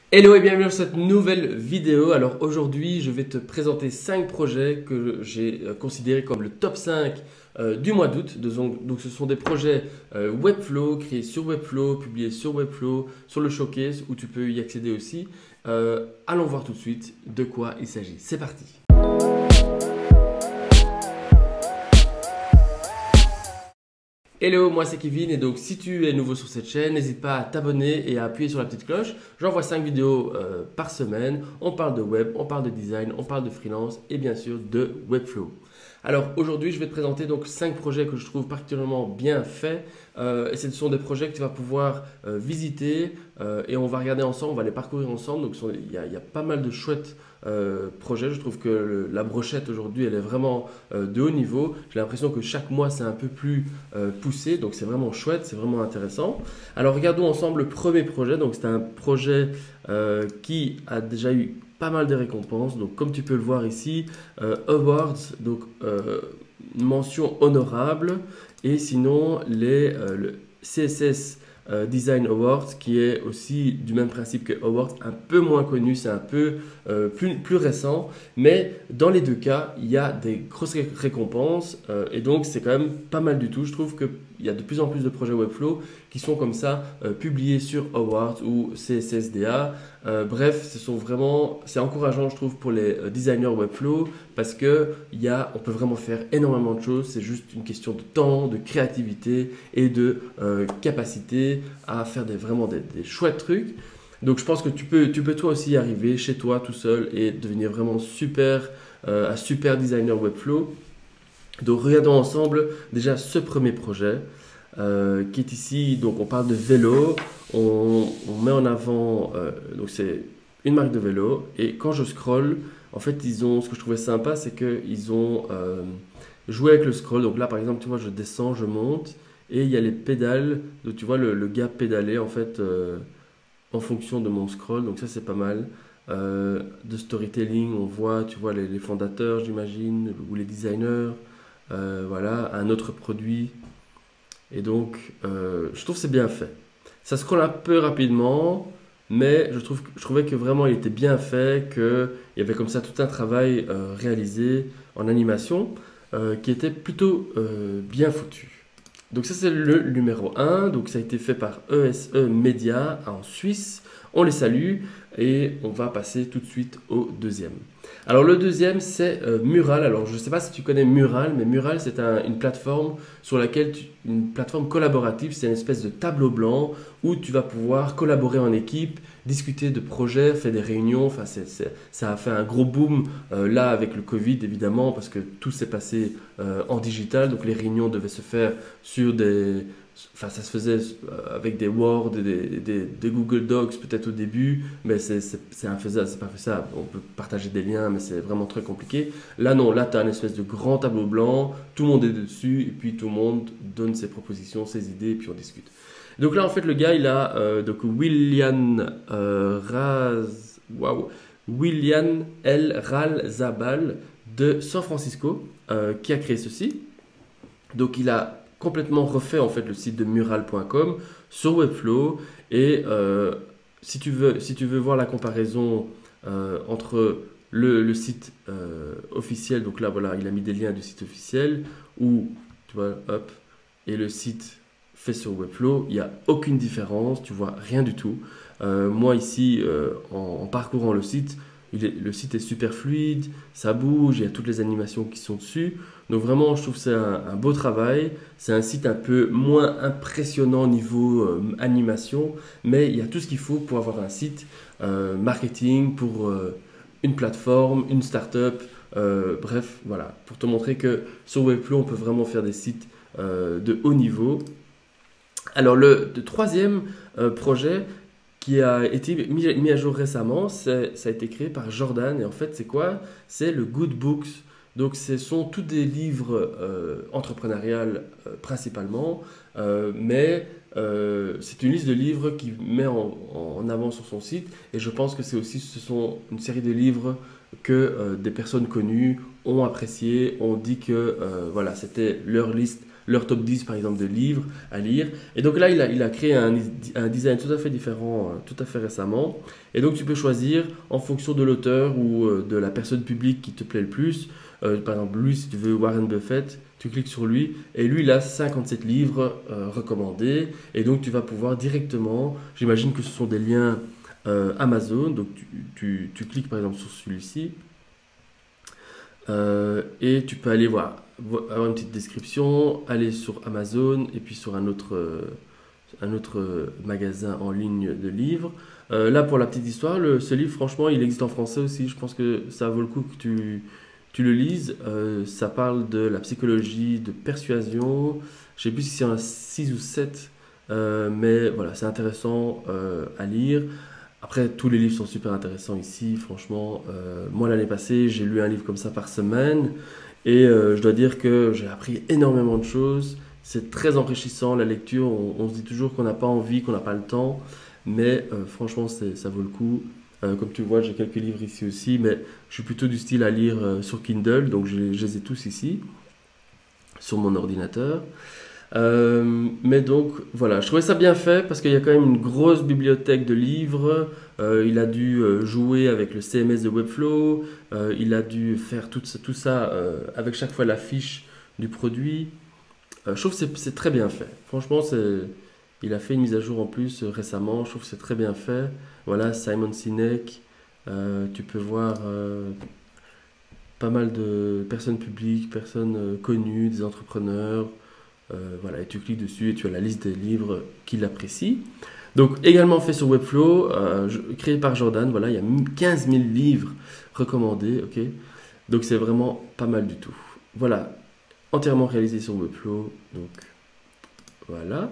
Hello et bienvenue dans cette nouvelle vidéo. Alors aujourd'hui, je vais te présenter 5 projets que j'ai considérés comme le top 5 du mois d'août. Donc ce sont des projets Webflow, créés sur Webflow, publiés sur Webflow, sur le showcase où tu peux y accéder aussi. Allons voir tout de suite de quoi il s'agit. C'est parti. Hello, moi c'est Kevin et donc si tu es nouveau sur cette chaîne, n'hésite pas à t'abonner et à appuyer sur la petite cloche. J'envoie 5 vidéos par semaine. On parle de web, on parle de design, on parle de freelance et bien sûr de Webflow. Alors aujourd'hui, je vais te présenter donc 5 projets que je trouve particulièrement bien faits. Et ce sont des projets que tu vas pouvoir visiter et on va regarder ensemble, on va les parcourir ensemble. Donc il y a pas mal de chouettes projets. Je trouve que la brochette aujourd'hui, elle est vraiment de haut niveau. J'ai l'impression que chaque mois, c'est un peu plus poussé. Donc c'est vraiment chouette, c'est vraiment intéressant. Alors regardons ensemble le premier projet. Donc c'est un projet qui a déjà eu pas mal de récompenses. Donc comme tu peux le voir ici, awards, donc mention honorable. Et sinon le CSS Design Awards, qui est aussi du même principe que Awards, un peu moins connu, c'est un peu plus récent, mais dans les deux cas, il y a des grosses récompenses et donc c'est quand même pas mal du tout. Je trouve qu'il y a de plus en plus de projets Webflow qui sont comme ça publiés sur Awards ou CSSDA. Bref, c'est encourageant, je trouve, pour les designers Webflow parce on peut vraiment faire énormément de choses. C'est juste une question de temps, de créativité et de capacité à faire vraiment des chouettes trucs. Donc je pense que tu peux toi aussi y arriver chez toi tout seul et devenir vraiment un super designer Webflow. Donc regardons ensemble déjà ce premier projet qui est ici. Donc on parle de vélo, on met en avant, donc c'est une marque de vélo et quand je scroll, en fait ce que je trouvais sympa c'est qu'ils ont joué avec le scroll. Donc là par exemple tu vois je descends, je monte et il y a les pédales, donc tu vois le gars pédaler en fait en fonction de mon scroll, donc ça c'est pas mal. De storytelling, on voit, tu vois les fondateurs j'imagine, ou les designers, voilà, un autre produit. Et donc, je trouve que c'est bien fait. Ça scrolle un peu rapidement, mais je trouvais que vraiment il était bien fait, qu'il y avait comme ça tout un travail réalisé en animation qui était plutôt bien foutu. Donc ça c'est le numéro un. Donc ça a été fait par ESE Media en Suisse. On les salue et on va passer tout de suite au deuxième. Alors le deuxième c'est Mural. Alors je ne sais pas si tu connais Mural, mais Mural c'est une plateforme une plateforme collaborative. C'est une espèce de tableau blanc où tu vas pouvoir collaborer en équipe, discuter de projets, faire des réunions. Enfin ça a fait un gros boom là avec le Covid évidemment parce que tout s'est passé en digital. Donc les réunions devaient se faire sur enfin, ça se faisait avec des Word, des Google Docs peut-être au début, mais c'est infaisable, c'est pas faisable. On peut partager des liens, mais c'est vraiment très compliqué. Là, non, là, tu as un espèce de grand tableau blanc, tout le monde est dessus, et puis tout le monde donne ses propositions, ses idées, et puis on discute. Donc là, en fait, le gars, il a donc William L. Ralzabal de San Francisco qui a créé ceci. Donc il a complètement refait en fait le site de mural.com sur Webflow et si tu veux voir la comparaison entre le site officiel, donc là voilà il a mis des liens du site officiel ou tu vois hop et le site fait sur Webflow, il n'y a aucune différence, tu vois rien du tout. Moi ici en parcourant le site, le site est super fluide, ça bouge, il y a toutes les animations qui sont dessus. Donc vraiment, je trouve que c'est un beau travail. C'est un site un peu moins impressionnant niveau animation, mais il y a tout ce qu'il faut pour avoir un site marketing, pour une plateforme, une start-up. Bref, voilà, pour te montrer que sur Webflow, on peut vraiment faire des sites de haut niveau. Alors le troisième projet qui a été mis à jour récemment, ça a été créé par Jordan. Et en fait, c'est quoi? C'est le Good Books. Donc, ce sont tous des livres entrepreneuriales principalement, mais c'est une liste de livres qu'il met en avant sur son site. Et je pense que ce sont une série de livres que des personnes connues ont apprécié, ont dit que voilà, c'était leur liste leur top 10 par exemple de livres à lire. Et donc là, il a créé un design tout à fait différent, tout à fait récemment. Et donc tu peux choisir en fonction de l'auteur ou de la personne publique qui te plaît le plus. Par exemple, lui, si tu veux Warren Buffett, tu cliques sur lui et lui, il a 57 livres recommandés. Et donc tu vas pouvoir directement, j'imagine que ce sont des liens Amazon, donc tu cliques par exemple sur celui-ci. Et tu peux aller voir, avoir une petite description, aller sur Amazon et puis sur un autre magasin en ligne de livres. Là, pour la petite histoire, ce livre, franchement, il existe en français aussi. Je pense que ça vaut le coup que tu le lises. Ça parle de la psychologie de persuasion. Je ne sais plus si c'est un 6 ou 7, mais voilà, c'est intéressant à lire. Après, tous les livres sont super intéressants ici, franchement. Moi, l'année passée, j'ai lu un livre comme ça par semaine et je dois dire que j'ai appris énormément de choses. C'est très enrichissant, la lecture. On se dit toujours qu'on n'a pas envie, qu'on n'a pas le temps, mais franchement, ça vaut le coup. Comme tu vois, j'ai quelques livres ici aussi, mais je suis plutôt du style à lire sur Kindle, donc je les ai tous ici, sur mon ordinateur. Mais donc voilà, je trouvais ça bien fait parce qu'il y a quand même une grosse bibliothèque de livres. Il a dû jouer avec le CMS de Webflow. Il a dû faire tout ça avec chaque fois la fiche du produit. Je trouve que c'est très bien fait. Franchement, il a fait une mise à jour en plus récemment. Je trouve que c'est très bien fait. Voilà, Simon Sinek. Tu peux voir pas mal de personnes publiques, personnes connues, des entrepreneurs. Voilà, et tu cliques dessus et tu as la liste des livres qu'il apprécie. Donc, également fait sur Webflow, créé par Jordan. Voilà, il y a 15 000 livres recommandés. Ok, donc c'est vraiment pas mal du tout. Voilà, entièrement réalisé sur Webflow. Donc, voilà.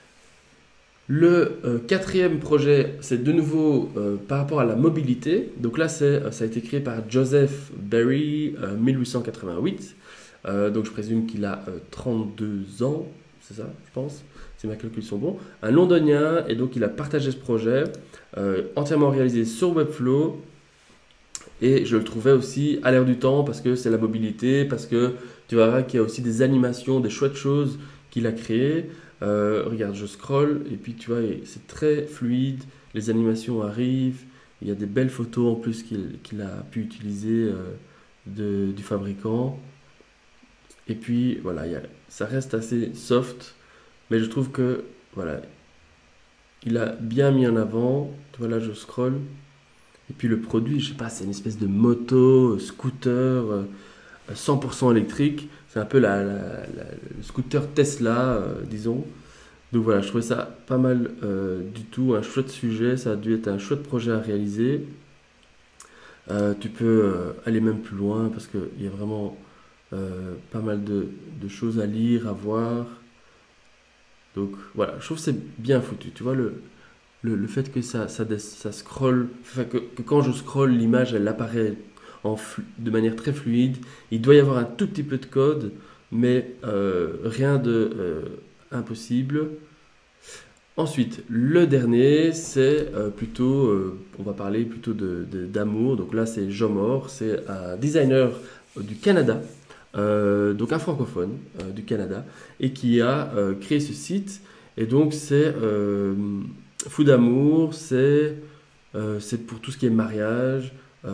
Le quatrième projet, c'est de nouveau par rapport à la mobilité. Donc là, ça a été créé par Joseph Berry, 1888. Donc je présume qu'il a 32 ans, c'est ça, je pense, si mes calculs sont bons. Un londonien, et donc il a partagé ce projet, entièrement réalisé sur Webflow. Et je le trouvais aussi à l'air du temps parce que c'est la mobilité, parce que tu verras qu'il y a aussi des animations, des chouettes choses qu'il a créées. Regarde, je scroll et puis tu vois, c'est très fluide, les animations arrivent, il y a des belles photos en plus qu'il a pu utiliser du fabricant. Et puis voilà, ça reste assez soft, mais je trouve que voilà, il a bien mis en avant. Tu vois là, je scroll. Et puis le produit, je sais pas, c'est une espèce de moto, scooter 100% électrique. C'est un peu le scooter Tesla, disons. Donc voilà, je trouvais ça pas mal du tout, un chouette sujet. Ça a dû être un chouette projet à réaliser. Tu peux aller même plus loin parce qu'il y a vraiment pas mal de choses à lire, à voir. Donc voilà, je trouve que c'est bien foutu. Tu vois, le fait que ça scrolle, enfin, que quand je scrolle, l'image elle apparaît de manière très fluide. Il doit y avoir un tout petit peu de code, mais rien de impossible. Ensuite, le dernier, c'est plutôt, on va parler plutôt d'amour. Donc là, c'est Jomor, c'est un designer du Canada, donc un francophone du Canada, et qui a créé ce site. Et donc, c'est Fou d'amour, c'est pour tout ce qui est mariage,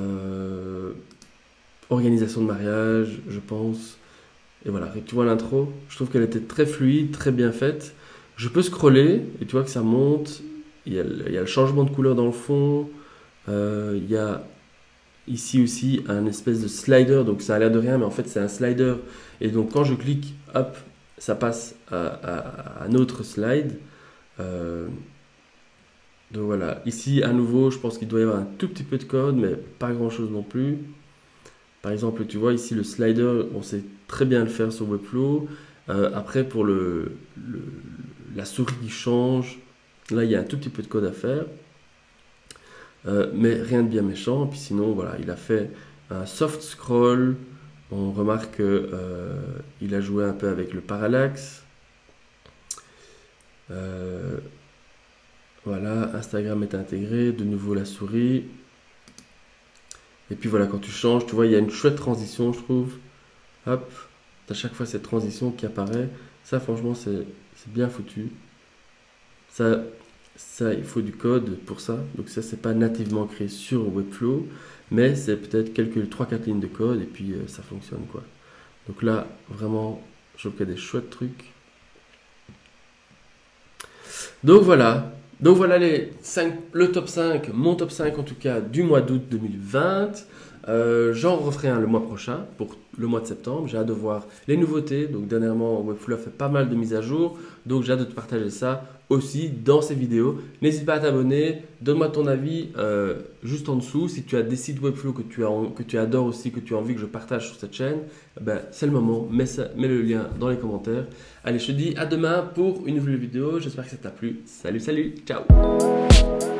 organisation de mariage, je pense. Et voilà, et tu vois l'intro, je trouve qu'elle était très fluide, très bien faite. Je peux scroller et tu vois que ça monte. Il y a le changement de couleur dans le fond. Il y a ici aussi un espèce de slider. Donc ça a l'air de rien, mais en fait c'est un slider. Et donc quand je clique, hop, ça passe à un autre slide. Donc voilà, ici à nouveau, je pense qu'il doit y avoir un tout petit peu de code, mais pas grand chose non plus. Par exemple, tu vois ici le slider, on sait très bien le faire sur Webflow. Après, pour la souris qui change, là il y a un tout petit peu de code à faire, mais rien de bien méchant. Puis sinon, voilà, il a fait un soft scroll. On remarque qu'il a joué un peu avec le parallaxe. Voilà, Instagram est intégré, de nouveau la souris. Et puis voilà, quand tu changes, tu vois, il y a une chouette transition, je trouve. Hop, à chaque fois cette transition qui apparaît. Ça, franchement, c'est bien foutu. Ça, il faut du code pour ça. Donc ça, c'est pas nativement créé sur Webflow, mais c'est peut-être quelques 3-4 lignes de code et puis ça fonctionne quoi. Donc là, vraiment, je trouve qu'il y a des chouettes trucs. Donc voilà. Donc voilà le top 5, mon top 5 en tout cas du mois d'août 2020. J'en referai un le mois prochain pour le mois de septembre. J'ai hâte de voir les nouveautés. Donc dernièrement, Webflow a fait pas mal de mises à jour. Donc j'ai hâte de te partager ça aussi dans ces vidéos. N'hésite pas à t'abonner. Donne-moi ton avis juste en dessous. Si tu as des sites Webflow que tu adores aussi, que tu as envie que je partage sur cette chaîne, ben, c'est le moment. Mets le lien dans les commentaires. Allez, je te dis à demain pour une nouvelle vidéo. J'espère que ça t'a plu. Salut, salut. Ciao.